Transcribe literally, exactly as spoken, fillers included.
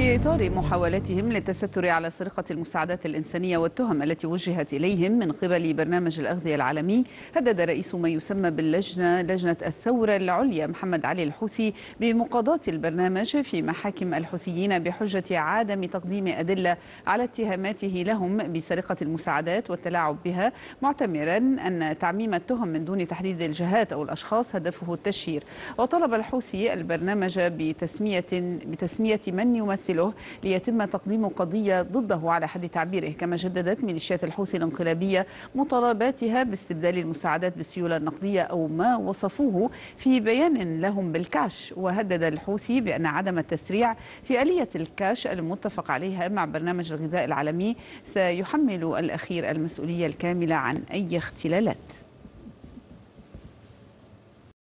في إطار محاولاتهم للتستر على سرقة المساعدات الإنسانية والتهم التي وجهت إليهم من قبل برنامج الأغذية العالمي، هدد رئيس ما يسمى باللجنة لجنة الثورة العليا محمد علي الحوثي بمقاضاة البرنامج في محاكم الحوثيين بحجة عدم تقديم أدلة على اتهاماته لهم بسرقة المساعدات والتلاعب بها، معتبرا أن تعميم التهم من دون تحديد الجهات أو الأشخاص هدفه التشهير. وطلب الحوثي البرنامج بتسمية بتسمية من يمثله ليتم تقديم قضية ضده على حد تعبيره. كما جددت ميليشيات الحوثي الانقلابية مطالباتها باستبدال المساعدات بالسيولة النقدية أو ما وصفوه في بيان لهم بالكاش. وهدد الحوثي بأن عدم التسريع في آلية الكاش المتفق عليها مع برنامج الغذاء العالمي سيحمل الأخير المسؤولية الكاملة عن أي اختلالات.